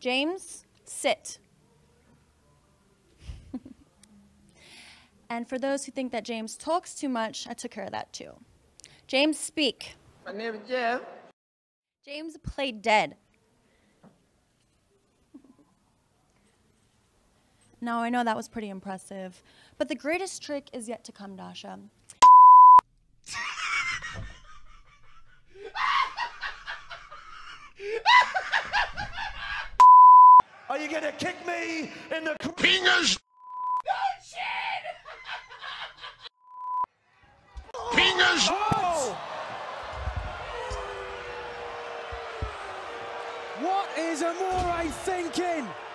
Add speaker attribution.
Speaker 1: James, sit. And for those who think that James talks too much, I took care of that too. James, speak.
Speaker 2: My name is Jeff.
Speaker 1: James, play dead. Now, I know that was pretty impressive, but the greatest trick is yet to come, Dasha.
Speaker 3: Are you gonna kick me in the
Speaker 4: PINGAS?
Speaker 3: No shit!
Speaker 4: PINGAS?
Speaker 3: Oh!
Speaker 5: What is Amore thinking?